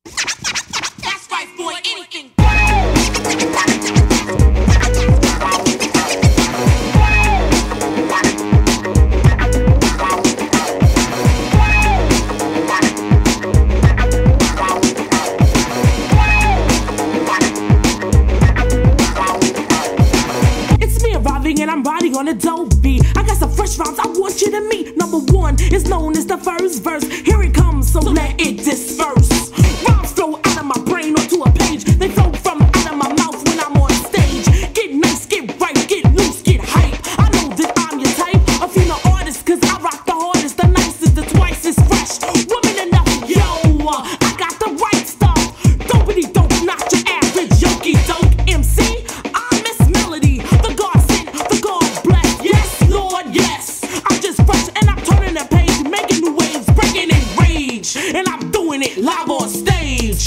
That's right, boy, anything. And I'm riding on a dope beat. I got some fresh rhymes I want you to meet. Number one is known as the first verse. Here it comes, so let it disperse. Rhymes flow out of my brain onto a page. They flow from out of my mouth when I'm on stage. Get nice, get right, get loose, get hype. I know that I'm your type, a female artist, cause I rock the hardest, the nicest, the twice as fresh. Woman enough, yo, I got the right stuff. Dopey dope, not your average yoki dope MC. I'm Miss Melody, the God sent. And I'm doing it live on stage.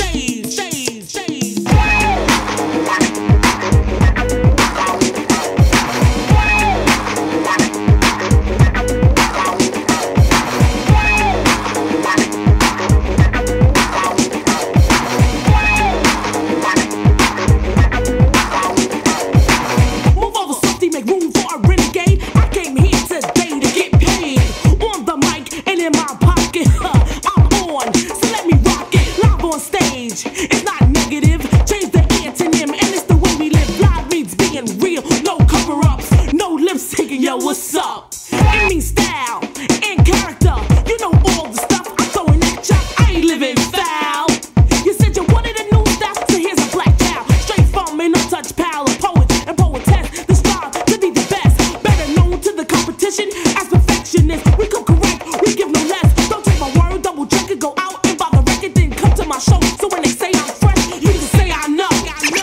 Move over, softy, make room for a renegade. I came here today to get paid. On the mic and in my pocket. So let me rock it live on stage. It's not negative, change the antonym, and it's the way we live. Live means being real, no cover-ups, no lip syncing. Yo, what's up? It means style and character. You know all the stuff I'm throwing at ya. I ain't living foul. You said you wanted a new style, so here's a black cow, straight from an untouched pal of poets and poetess. They strive to be the best, better known to the competition as perfectionists. We come correct, we give no less. Don't take my word, double check it, go out and buy the record, then come to my show. So when they say I'm fresh, you just say I know.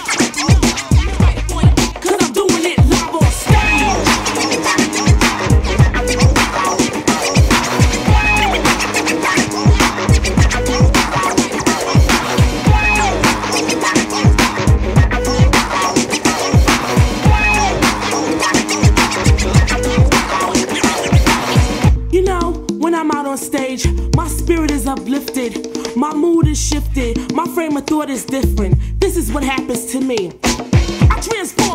Cause I'm doing it live on stage. You know, when I'm out on stage, my spirit is uplifted, my mood is shifted, my frame of thought is different. This is what happens to me. I transform